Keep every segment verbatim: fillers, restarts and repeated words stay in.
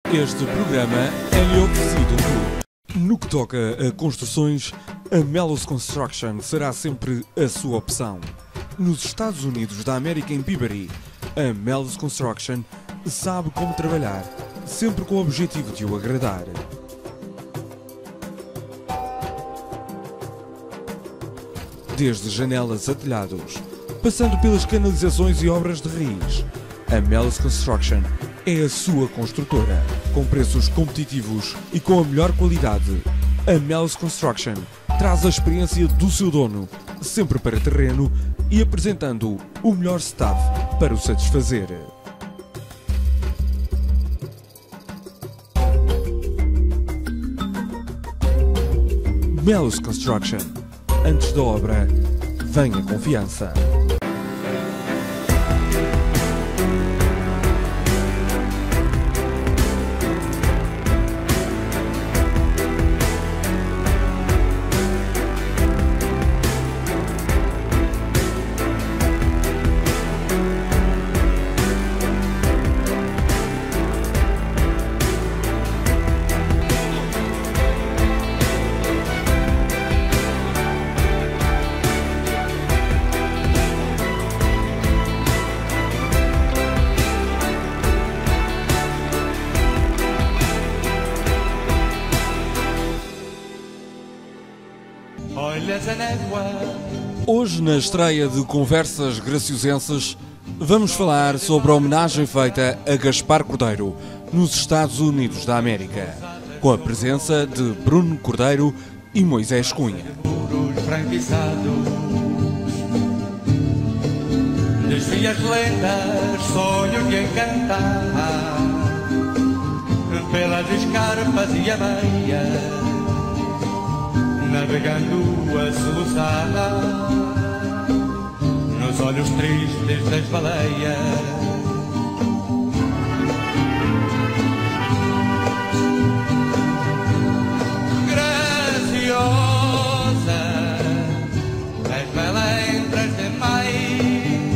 Este programa é oferecido por... No que toca a construções, a Mellows Construction será sempre a sua opção. Nos Estados Unidos da América em Peabody, a Mellows Construction sabe como trabalhar, sempre com o objetivo de o agradar. Desde janelas a telhados, passando pelas canalizações e obras de raiz, a Mellows Construction é a sua construtora. Com preços competitivos e com a melhor qualidade, a Mellows Construction traz a experiência do seu dono, sempre para terreno e apresentando o melhor staff para o satisfazer. Mellows Construction. Antes da obra, vem a confiança. Hoje, na estreia de Conversas Graciosenses, vamos falar sobre a homenagem feita a Gaspar Cordeiro nos Estados Unidos da América, com a presença de Bruno Cordeiro e Moisés Cunha. Desvias lentas, sonho de encantar pelas escarpas e ameias, navegando a soluçar nos olhos tristes das baleias. Graciosa, és melentras demais,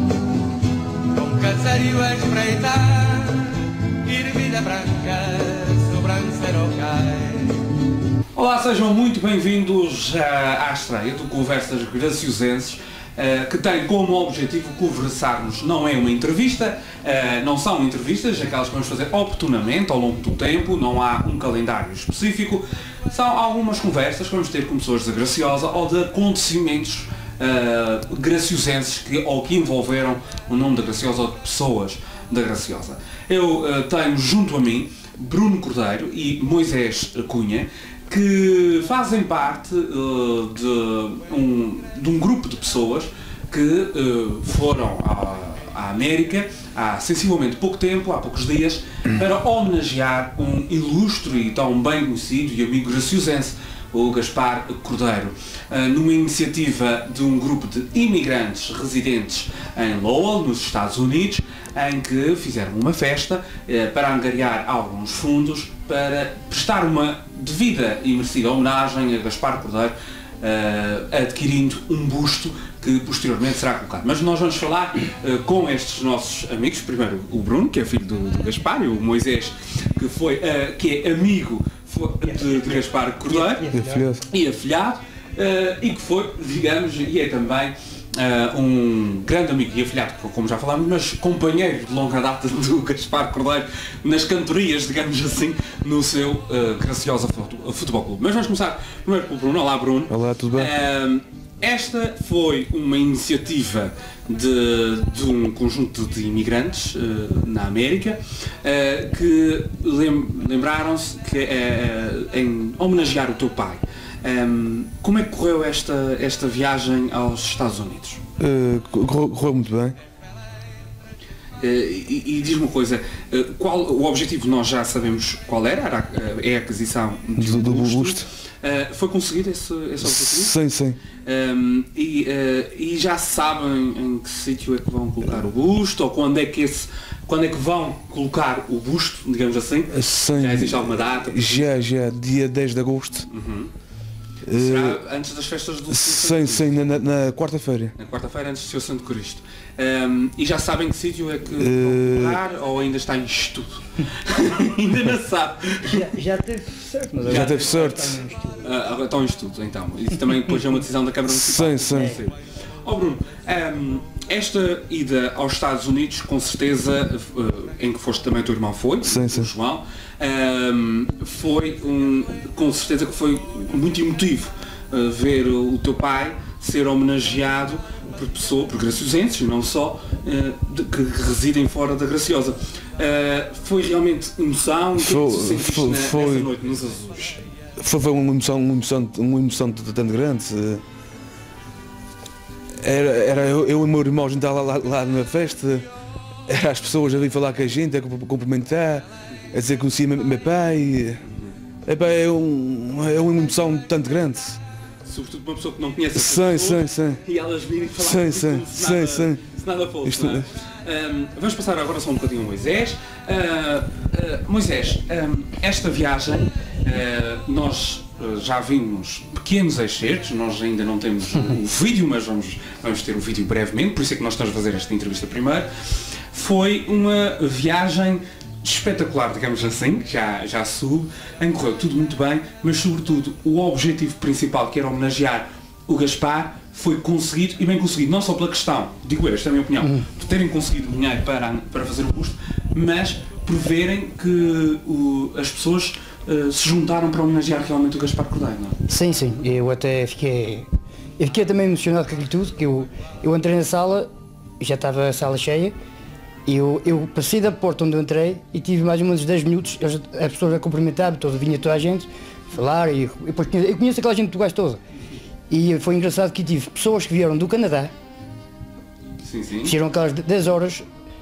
com caserio a espreitar, ervilha branca, sobrancelha cai. Olá, sejam muito bem-vindos à estreia do Conversas Graciosenses, que tem como objetivo conversarmos. Não é uma entrevista, não são entrevistas, aquelas que vamos fazer oportunamente ao longo do tempo, não há um calendário específico, são algumas conversas que vamos ter com pessoas da Graciosa ou de acontecimentos uh, graciosenses que, ou que envolveram o nome da Graciosa ou de pessoas da Graciosa. Eu uh, tenho junto a mim Bruno Cordeiro e Moisés Cunha, que fazem parte uh, de, um, de um grupo de pessoas que uh, foram à, à América há sensivelmente pouco tempo, há poucos dias, para homenagear um ilustre e tão bem conhecido e amigo graciosense, o Gaspar Cordeiro, uh, numa iniciativa de um grupo de imigrantes residentes em Lowell, nos Estados Unidos, em que fizeram uma festa uh, para angariar alguns fundos para prestar uma devida e merecida homenagem a Gaspar Cordeiro, uh, adquirindo um busto que posteriormente será colocado. Mas nós vamos falar uh, com estes nossos amigos, primeiro o Bruno, que é filho do, do Gaspar, e o Moisés, que, foi, uh, que é amigo de, de Gaspar Cordeiro, e afilhado, e, afilhado uh, e que foi, digamos, e é também Uh, um grande amigo e afilhado, como já falámos, mas companheiro de longa data do Gaspar Cordeiro nas cantorias, digamos assim, no seu uh, Graciosa Futebol Clube. Mas vamos começar primeiro pelo Bruno. Olá, Bruno. Olá, tudo bem? Uh, esta foi uma iniciativa de, de um conjunto de imigrantes uh, na América uh, que lem lembraram-se que uh, em homenagear o teu pai. Um, como é que correu esta, esta viagem aos Estados Unidos? Uh, correu, correu muito bem. Uh, e e diz-me uma coisa, uh, qual, o objetivo nós já sabemos qual era, era a, é a aquisição de do, um do busto. busto. Uh, foi conseguido esse, esse objetivo? Sim, sim. Um, e, uh, e já sabem em que sítio é que vão colocar o busto, ou quando é que esse... Quando é que vão colocar o busto, digamos assim? Sim. Já existe alguma data? Já, já, dia dez de agosto. Uhum. Será antes das festas do Sim, sim, na, na, na quarta-feira. Na quarta-feira, antes do seu Santo Cristo. Um, e já sabem que sítio é que Uh, vão morar ou ainda está em estudo? Ainda não sabe. Já, já teve sorte, mas Já agora teve sorte. está no estudo. Uh, agora estão em estudo, então. Isso também depois é uma decisão da Câmara Municipal. Sim, sim. Sim. Ó Bruno, um, esta ida aos Estados Unidos, com certeza, uh, em que foste também o teu irmão foi, Sim, o sim. João, um, foi um, com certeza que foi muito emotivo uh, ver o, o teu pai ser homenageado por pessoas, por graciosenses, não só, uh, de, que residem fora da Graciosa. Uh, foi realmente emoção? O que é que tu Foi- sentiste foi- na- foi- nessa noite nos Azuis? Foi, foi uma emoção, uma emoção, uma emoção de tanto grande. eh. Era, era eu, eu e o meu irmão, a gente estava lá, lá, lá na festa, era as pessoas a vir falar com a gente, a cumprimentar, a dizer que conhecia meu, meu pai. Epá, é, um, é uma emoção tanto grande. Sobretudo para uma pessoa que não conhece a Sim, pessoa, sim, sim. e elas virem falar Sim, como sim, se sim, nada, sim. se nada fosse, Isto- não é? Um, vamos passar agora só um bocadinho ao Moisés. Uh, uh, Moisés, um, esta viagem, uh, nós uh, já vimos pequenos excertos, nós ainda não temos o, o vídeo, mas vamos, vamos ter o vídeo brevemente, por isso é que nós estamos a fazer esta entrevista primeiro. Foi uma viagem espetacular, digamos assim, já, já soube, em que correu tudo muito bem, mas sobretudo o objetivo principal, que era homenagear o Gaspar, foi conseguido, e bem conseguido, não só pela questão, digo eu, esta é a minha opinião, de terem conseguido dinheiro para, para fazer o busto, mas por verem que o, as pessoas uh, se juntaram para homenagear realmente o Gaspar Cordeiro, não é? Sim, sim, eu até fiquei. Eu fiquei também emocionado com aquilo tudo, que eu, eu entrei na sala, já estava a sala cheia, e eu, eu passei da porta onde eu entrei e tive mais ou menos dez minutos, eles- as pessoas a cumprimentar, toda, vinha toda a gente, falar, e, e depois conheço, eu conheço aquela gente do gajo toda. E foi engraçado que tive pessoas que vieram do Canadá, Sim, sim. fizeram aquelas dez horas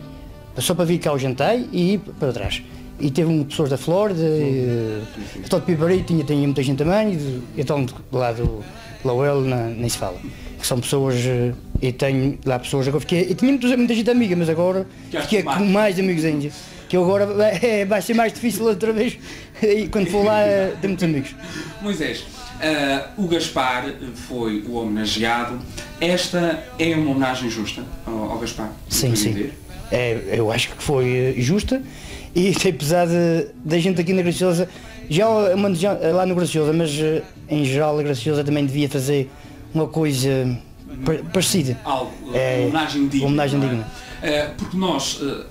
só para vir cá ao jantar e ir para trás. E teve um, pessoas da Flórida, de todo Pibarito, tinha, tinha muita gente também, e de- então de lá do Lowell na- nem se fala. Que são pessoas, eh, e tenho lá pessoas, agora fiquei, eu tinha muita, muita gente amiga, mas agora Já fiquei mais. com mais amigos ainda. Que eu agora vai, é, vai ser mais difícil outra vez, e quando for lá eh, tenho muitos amigos. Moisés, uh, o Gaspar foi o homenageado. Esta é uma homenagem justa ao, ao Gaspar? Sim, me sim. entender? É, eu acho que foi eh, justa, e apesar de, da gente aqui na Graciosa, já homenagear lá no Graciosa, mas eh, em geral a Graciosa também devia fazer uma coisa pa- parecida. Algo, É, uma homenagem digna. homenagem não é? digna. Uh, porque nós, uh,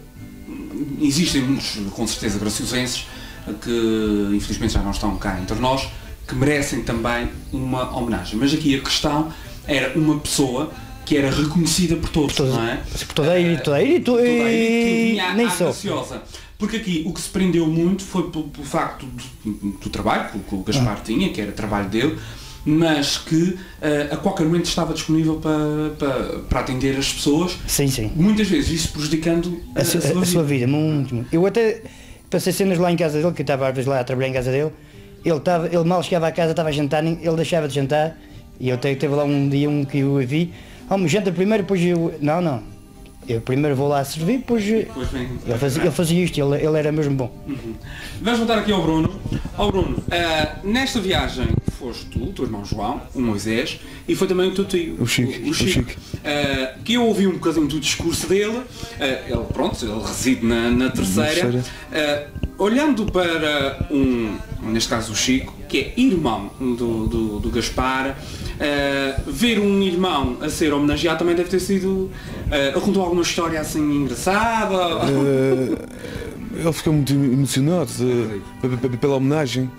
existem muitos, com certeza, graciosenses, uh, que infelizmente já não estão cá entre nós, que merecem também uma homenagem. Mas aqui a questão era uma pessoa que era reconhecida por todos, Todos- não é? por toda a ilha, toda a ilha, e to- Toda a ilha que e vinha nem à só. Graciosa. Porque aqui o que se prendeu muito foi pelo, pelo facto do, do trabalho que, o- que o Gaspar Ah. tinha, que era trabalho dele, mas que uh, a qualquer momento estava disponível para, para, para atender as pessoas, Sim, sim. muitas vezes isso prejudicando a, A, a su- a- sua a sua vida. vida, muito, muito. Eu até passei cenas lá em casa dele, que eu estava às vezes lá a trabalhar em casa dele, ele, estava, ele mal chegava à casa, estava a jantar, nem- ele deixava de jantar, e eu te, teve lá um dia um que eu vi, oh, mas janta primeiro, depois eu, não, não, eu primeiro vou lá servir, depois eu- Depois vem- ele fazia, ele fazia isto, ele, ele era mesmo bom. Vamos voltar aqui ao Bruno. Ao Bruno, uh, nesta viagem foste tu, o teu irmão João, o Moisés, e foi também o teu tio, O Chico, o, o Chico. Uh, que eu ouvi um bocadinho do discurso dele. Uh, ele, pronto, ele reside na, na terceira. Uh, olhando para um, neste caso o Chico, que é irmão do, do, do Gaspar, uh, ver um irmão a ser homenageado também deve ter sido... Uh, ele contou alguma história assim engraçada? Eh, ele ficou muito emocionado eh, pe- pe- pela homenagem.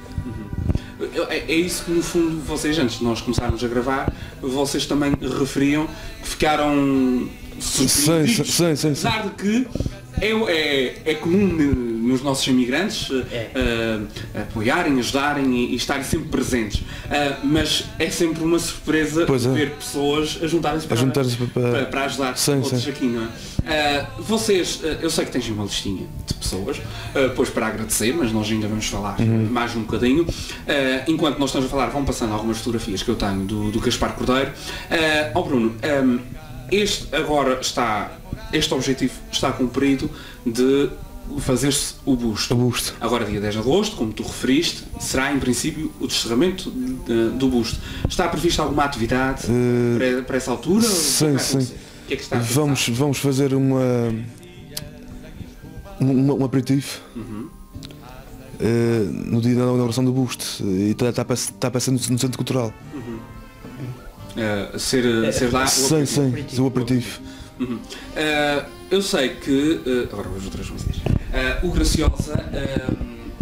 É, é isso que no fundo vocês, antes de nós começarmos a gravar, vocês também referiam que ficaram surpreendidos, sim, sim, sim, sim. apesar de que é, é, é comum nos nossos imigrantes uh, uh, apoiarem, ajudarem e, e estarem sempre presentes, uh, mas é sempre uma surpresa Pois é. ver pessoas a juntarem-se para, juntarem-se para- para, para ajudar Sim, outros sim. aqui, não é? Uh, vocês, uh, eu sei que tens uma listinha de pessoas, uh, depois para agradecer, mas nós ainda vamos falar mais um bocadinho. Uh, enquanto nós estamos a falar, vão passando algumas fotografias que eu tenho do, do Gaspar Cordeiro. Uh, ó Bruno, um, este agora está, este objetivo está cumprido de fazer-se o busto. O busto. Agora, dia dez de agosto, como tu referiste, será em princípio o descerramento de- do busto. Está prevista alguma atividade Uh, para, para essa altura? sim, O que é que vai sim. acontecer? O que é que está a pensar? Vamos, vamos fazer uma, um, um aperitivo Uhum. eh, no dia da inauguração do busto e está, está, a pass- está a passar no, no Centro Cultural. Uh, ser, ser lá o Sim, aperitivo. sim, o aperitivo. Uhum. Uh, eu sei que, uh, agora vejo outras coisas, uh, o Graciosa, uh,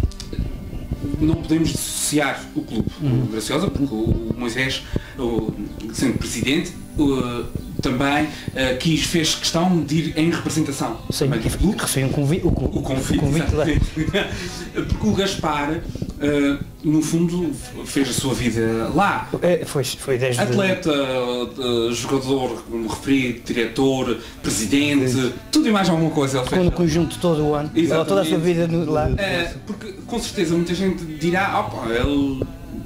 não podemos dissociar o clube, o Graciosa, porque o Moisés, o, sendo presidente, uh, também uh, quis, fez questão de ir em representação Sim, também do clube. recebi um convite, o, O convite, o convite lá. exatamente. Porque o Gaspar, uh, no fundo, fez a sua vida lá. É, foi, foi desde... Atleta, uh, jogador, como referi, diretor, presidente, tudo e mais alguma coisa ele Com fez. o conjunto todo o ano, Exatamente. toda a sua vida no- lá. É, porque com certeza muita gente dirá, opa, ele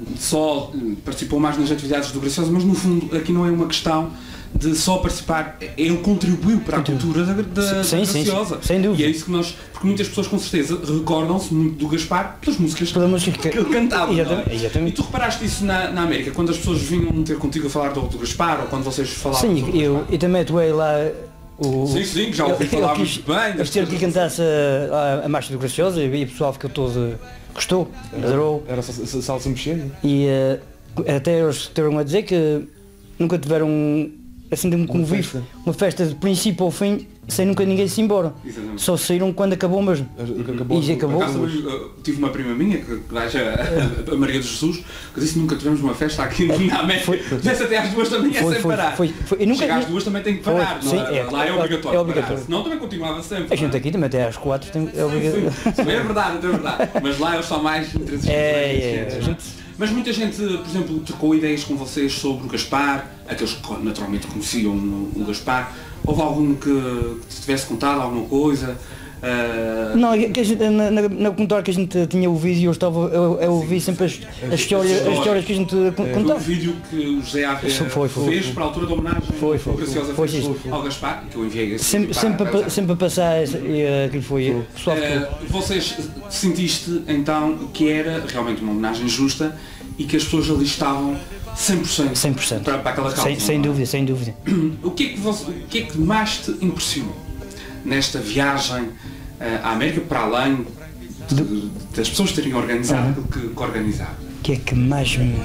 só participou mais nas atividades do Graciosa, mas no fundo aqui não é uma questão de só participar, ele contribuiu para a cultura da, da, Sim, da sim, sim, Graciosa. sem dúvida. E é isso que nós, porque muitas pessoas com certeza recordam-se muito do Gaspar pelas músicas Pela música que- que ele cantava. não é? Exatamente, exatamente. E tu reparaste isso na, na América, quando as pessoas vinham ter contigo a falar do, do Gaspar, ou quando vocês falavam Sim, sobre o eu, Gaspar? eu também atuei lá o... Sim, sim, já ouvi ele- falar ele quis- muito bem das Eles tiveram que coisas. cantasse a, a, a Marcha do Graciosa e o pessoal ficou todo... gostou, adorou. Era só salsa mexendo. E eh, até eles estiveram a dizer que nunca tiveram assim de um convívio, festa. uma festa de princípio ao fim, sem nunca ninguém se ir embora. Exatamente. Só saíram quando acabou mesmo. Acabou. E já Por acabou. acaso, eu tive uma prima minha, que que acha a, a Maria de Jesus, que disse que nunca tivemos uma festa aqui na América. Desce até às duas também é Foi, sem foi, parar. foi, foi. Eu nunca- Chega às duas também tem que Foi, parar. sim, não é? é. Lá é obrigatório. É obrigatório. parar, senão também continuava sempre. A gente aqui também até às quatro tem, é obrigatório. Sim, é verdade, é verdade. Mas lá eles são mais interessantes. É, é, a gente- Mas muita gente, por exemplo, trocou ideias com vocês sobre o Gaspar, aqueles que naturalmente conheciam o o Gaspar. Houve algum que, que te tivesse contado alguma coisa? Ah, Não, é que a gente, na, na, na comentário que a gente tinha ouvido e eu estava eu, eu ouvi sempre as, as, histórias, as histórias que a gente con- Foi um contava. vídeo que o José Ávila Foi, foi, fez foi. para a altura da homenagem Foi, foi, que o Graciosa foi, fez foi, ao Gaspar, que eu enviei esse Sempre, vídeo sempre, para- a, para- pa- sempre a passar esse- e, aquilo foi o pessoal ficou- Eh, vocês sentiste então que era realmente uma homenagem justa e que as pessoas ali estavam cem por cento, cem por cento. para, para aquela causa? Sem, sem não é? dúvida, sem dúvida. O que, é que você, o que é que mais te impressionou nesta viagem eh, à América, para além de- das pessoas terem organizado aquilo que, que organizaram? O que é que mais me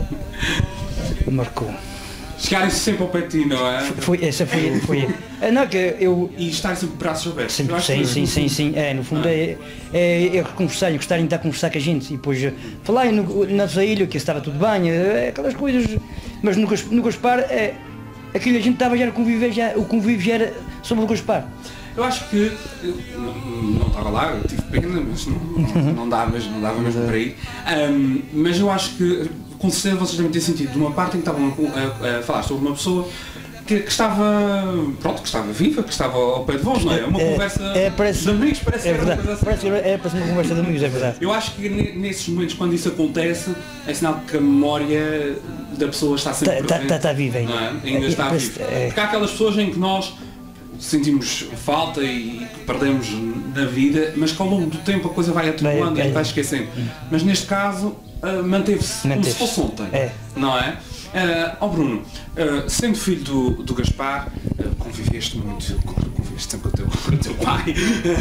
marcou? Chegarem sempre ao pé de ti, não é? Foi, essa foi, foi. Ah, não, que eu. E estarem sempre de braços abertos. Sempre, Eu acho sim, que- sim, sim, sim. É, no fundo é, é, é conversar, gostarem de estar a conversar com a gente e depois eh, falar no, na nossa ilha que estava tudo bem, é, aquelas coisas. Mas no, Gas- no Gaspar, é, aquilo a gente estava já a conviver, já, o convívio já era sobre o Gaspar. Eu acho que eu não, não estava lá, eu tive pena, mas não, não, não dá mesmo, não dava mesmo para ir. Ahm, mas eu acho que com certeza vocês devem ter sentido de uma parte em que estavam a, a- a falar sobre uma pessoa que, que estava, pronto, que estava viva, que estava ao pé de vós, não é? Uma É, conversa é, parece- de amigos, parece É que era uma verdade, coisa assim. parece que é, parece uma conversa de amigos, é verdade. Eu acho que ne- nesses momentos, quando isso acontece, é sinal que a memória da pessoa está sempre Tá- tá- presente. tá- tá viva ainda. não é? Ainda É, está parece- viva. é. Porque há aquelas pessoas em que nós sentimos falta e que perdemos na vida, mas que ao longo do tempo a coisa vai atenuando Vai- e vai esquecendo. Mas neste caso, ah, manteve-se como se Manteve-se. fosse ontem. É. Não é? Ah, ó Bruno, ah, sendo filho do, do Gaspar, ah, conviveste muito, conviveste sempre com o teu, com o teu pai.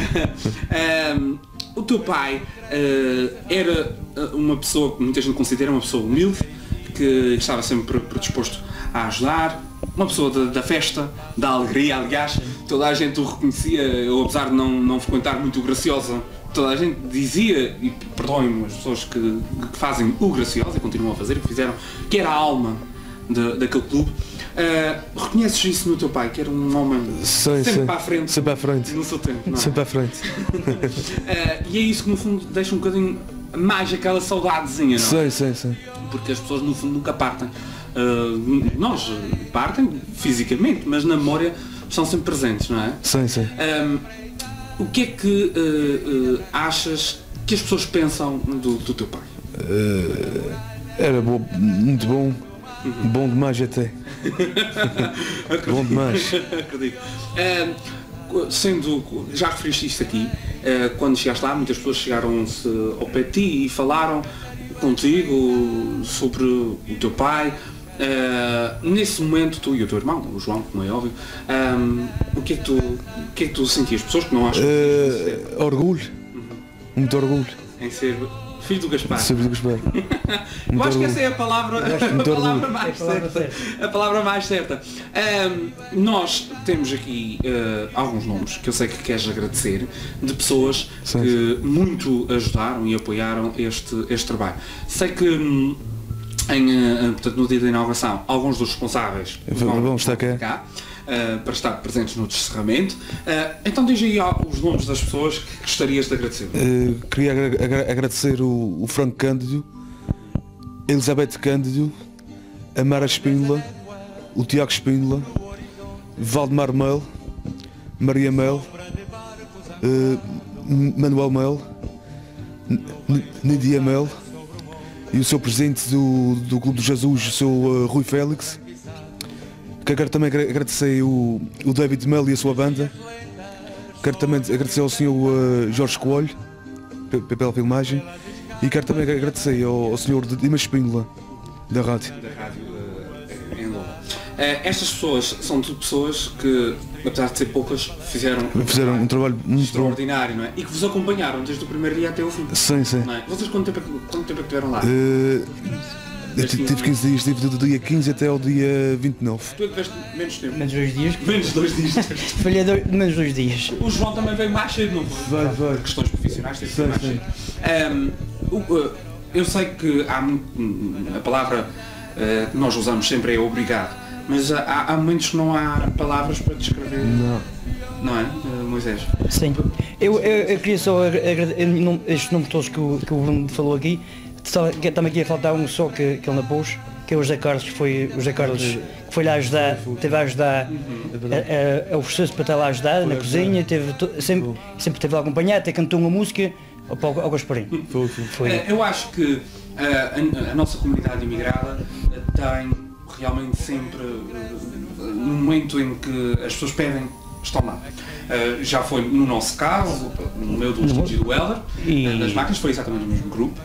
Ah, o teu pai ah, era ah, uma pessoa que muita gente considera uma pessoa humilde, que estava sempre predisposto a ajudar, uma pessoa da, da festa, da alegria, aliás, toda a gente o reconhecia, eu apesar de não, não frequentar muito o Graciosa, toda a gente dizia, e perdoem-me as pessoas que, que fazem o Graciosa e continuam a fazer, que fizeram, que era a alma de, daquele clube. Uh, reconheces isso no teu pai, que era um homem Sim, sempre sim. para a frente, Sempre à frente. no seu tempo, não é? Sempre à frente. Uh, e é isso que no fundo deixa um bocadinho mais aquela saudadezinha, não é? Sim, sim, sim. Porque as pessoas no fundo nunca partem. Uh, nós uh, partem fisicamente, mas na memória estão sempre presentes, não é? Sim, sim. Um, o que é que uh, uh, achas que as pessoas pensam do, do teu pai? Eh, era bo- muito bom. Bom demais até. Bom demais. Acredito. Um, sendo, já referiste isto aqui, Uh, quando chegaste lá, muitas pessoas chegaram-se ao pé de ti e falaram contigo sobre o teu pai. Uh, nesse momento, tu e o teu irmão, o João, como é óbvio, um, o, que é que tu, o que é que tu sentias? Pessoas que não acham que Uh, orgulho. Uhum. Muito orgulho. em ser filho do Gaspar? Sobre o Gaspar. Eu acho que essa é a palavra, a Muito palavra orgulho. mais É a palavra certa. A palavra mais certa. Um, nós temos aqui uh, alguns nomes que eu sei que queres agradecer, de pessoas Sim, que muito ajudaram e apoiaram este, este trabalho. Sei que hum, em, uh, portanto, no dia da inauguração, alguns dos responsáveis Vão- vão estar cá. uh, para estar presentes no descerramento. Uh, então diz aí ó, os nomes das pessoas que gostarias de agradecer. Uh, queria agra- agra- agradecer o, o Franco Cândido, Elizabeth Cândido, a Mara Espíndola, o Tiago Espíndola, Valdemar Mel, Maria Mel, uh, Manuel Mel, N- N- Nidia Mel e o seu presidente do, do Clube do Jesus, o seu uh, Rui Félix. Que quero também agra- agradecer o, o David Mel e a sua banda. Quero também agradecer ao senhor uh, Jorge Coelho pe- pe- pela filmagem e quero também agradecer ao, ao senhor Dimas Espíndola da rádio. Da rádio uh, em Lola. Uh, estas pessoas são tudo pessoas que, apesar de ser poucas, fizeram Fizeram um trabalho muito bom. extraordinário, não é? E que vos acompanharam desde o primeiro dia até o fim. Sim, sim. Não é? Vocês quanto tempo, é que- quanto tempo é que estiveram lá? Uh, eu ti- tive quinze dias, tive do dia quinze até ao dia vinte e nove. Tu é que tiveste menos tempo. Menos dois dias. Menos dois dias. Falhei dois, menos dois dias. O João também veio mais cedo, não foi? Vai, vai. Questões profissionais teve que Sim, ser mais sim. cedo. Um, o- uh, eu sei que há mu- a palavra uh, que nós usamos sempre é obrigado, mas há, há momentos que não há palavras para descrever, Não. não é, uh, Moisés? Sim. Eu, eu, eu queria só agradecer estes nomes todos que o, que o Bruno falou aqui. Só, que também queria faltar um só que, que ele não pôs, que é o José Carlos, que foi o José Carlos que foi lá ajudar, teve a ajudar, a, a, a oferecer-se para estar lá a ajudar na cozinha, teve, to- sempre, sempre teve lá a acompanhar, até cantou uma música ao, ao Gasparinho. Foi, foi. Foi. Uh, eu acho que uh, a, a nossa comunidade imigrada uh, tem realmente sempre uh, no momento em que as pessoas pedem, estão lá. Uh, já foi no nosso caso, no meu do estúdio do Helder, E- uh, nas máquinas, foi exatamente o mesmo grupo,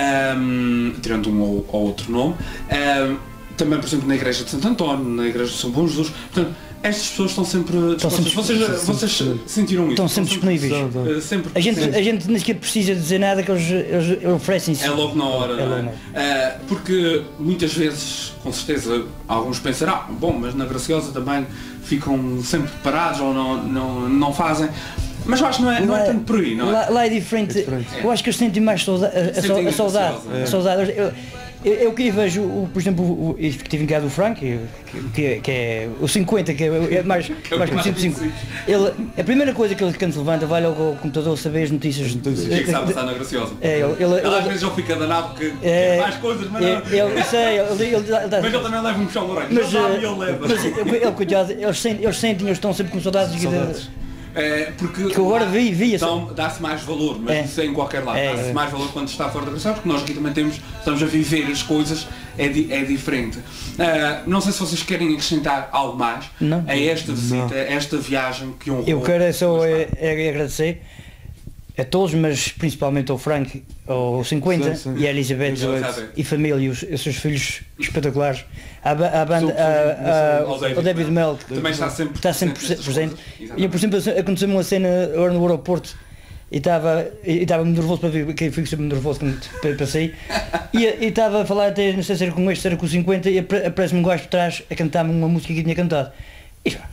um, tirando um ou, ou outro nome. Um, também, por exemplo, na Igreja de Santo António, na Igreja de São Bom Jesus. Portanto, estas pessoas estão sempre dispostas. sempre- vocês, sempre- vocês sempre- sentiram isso? Estão sempre disponíveis. Uh, sempre A gente, presentes. a gente nem sequer precisa dizer nada, que eles, eles, eles oferecem-se. É logo na hora, É não é? logo Ah, porque muitas vezes, com certeza, alguns pensarão, ah, bom, mas na Graciosa também ficam sempre parados ou não, não, não fazem. Mas eu acho que não é, não é tanto por aí, não é? Lá, lá é diferente. diferente. Eu acho que eles sentem mais sauda- a, a, Sentem a saudade. a A saudade. Eu, eu, eu que vejo, o, por exemplo, o efetivo em casa do Frank, que, que, que é o cinquenta, que é, é mais, o mais que mais conhecido por cinquenta. Ele, a primeira coisa que ele quando se levanta vai logo ao computador saber as notícias. O que é que está a passar na Graciosa? É, ele, ele, Ele às ele, vezes ele fica danado porque é, quer mais coisas, mas não. é, ele, sei, ele, ele, ele, dá- Mas ele também leva um puxão no orelha. mas, Ele sabe eh, e ele leva. mas ele, ele, coitado, eles sentem, eles sentem, eles estão sempre com saudades. de- Saudades. É, porque Que eu agora vi- vi essa- então, dá-se mais valor, mas É. isso é em qualquer lado. É, Dá-se é. mais valor quando está fora da Graciosa, porque nós aqui também temos, estamos a viver as coisas, é, di- é diferente. Ah, não sei se vocês querem acrescentar algo mais Não. a esta visita, a esta viagem que honrou. Eu quero é só Gaspar. é, é agradecer a todos, mas principalmente ao Frank, ao cinquenta Sim, sim. e à Elizabeth Elizabeth. e família, e os, os seus filhos espetaculares, à, ba- à banda, Sou- à- à- ao David ao David Mel. Mel, que Também está sempre está sempre presente presente. nestas coisas. E eu, por exemplo, aconteceu-me uma cena agora no aeroporto e estava e estava muito nervoso para ver, que eu fico sempre nervoso quando pa- passei, e e estava a falar até, não sei se era com este, se era com o cinquenta, e apare- aparece-me um gajo por trás a cantar-me uma música que eu tinha cantado. E, já.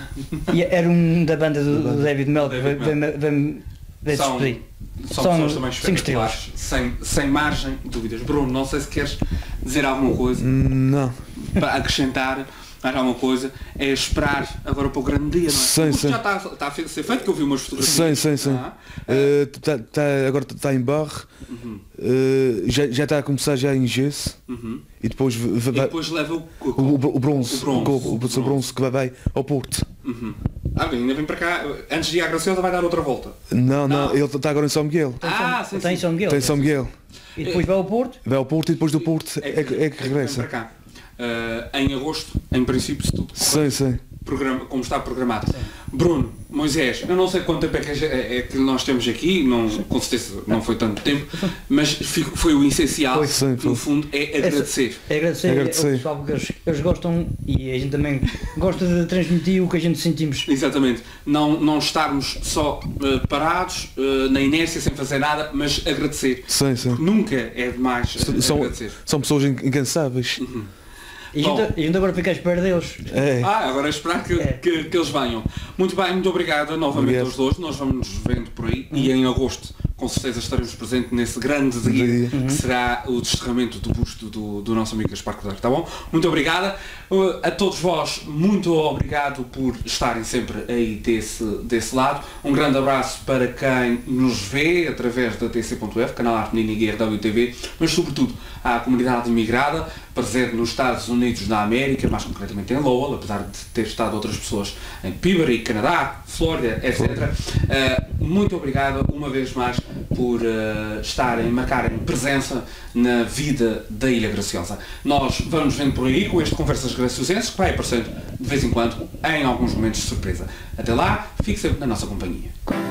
E era um da banda do, do David Mel, que David veio- veio- veio- veio São, despedir. são São pessoas também cinco espetaculares, sem, sem margem de dúvidas. Bruno, não sei se queres dizer alguma coisa Não. para acrescentar mais alguma coisa, é esperar agora para o grande dia, não é? Sim, Porque sim. já está, está a ser feito, que eu vi umas fotografias. Sim, sim, sim. Ah, Uh, tá, tá, agora está em barro, uh, já, já está a começar já em gesso uhum. e depois, v- v- E vai- depois leva o, o, o, o bronze, o bronze, o, o, o bronze, bronze que vai, vai ao Porto. Uhum. Ah, bem, ainda vem para cá, antes de ir à Graciosa vai dar outra volta. Não, não, Não. ele está agora em São Miguel. Ah, sim, Tem sim. São Miguel. Tem São Miguel. E depois vai ao Porto. Vai ao Porto e depois do Porto é, que- é que vem regressa. para cá. Ah, em agosto, em princípio, se tudo correr, Sim, sim. programa, como está programado. Sim. Bruno, Moisés, eu não sei quanto tempo é que, é que nós temos aqui, não, com certeza não foi tanto tempo, mas foi o essencial, foi, sim, foi. No fundo, é agradecer. É agradecer, agradecer. Ao pessoal, porque eles, eles gostam e a gente também gosta de transmitir o que a gente sentimos. Exatamente. Não, não estarmos só uh, parados, uh, na inércia, sem fazer nada, mas agradecer. Sim, sim. Nunca é demais uh, são, agradecer. São pessoas incansáveis. Uhum. E a gente agora fica à espera deles. É. Ah, agora é esperar que, é. que, que eles venham. Muito bem, muito obrigado novamente aos dois. Nós vamos nos vendo por aí uhum. e em agosto com certeza estaremos presentes nesse grande dia uhum. que será o desterramento do busto do, do nosso amigo Gaspar Cordeiro, tá bom? Muito obrigada. Uh, a todos vós, muito obrigado por estarem sempre aí desse, desse lado. Um grande abraço para quem nos vê através da T C ponto F, canal Arte Menina e R W T V, mas sobretudo à comunidade imigrada, presente nos Estados Unidos da América, mais concretamente em Lowell, apesar de ter estado outras pessoas em Peabody, Canadá, Flórida, etcétera. Uh, muito obrigado uma vez mais por uh, estarem, marcarem presença na vida da Ilha Graciosa. Nós vamos vendo por aí com este Conversas Graciosenses, que vai aparecendo de vez em quando em alguns momentos de surpresa. Até lá, fique sempre na nossa companhia.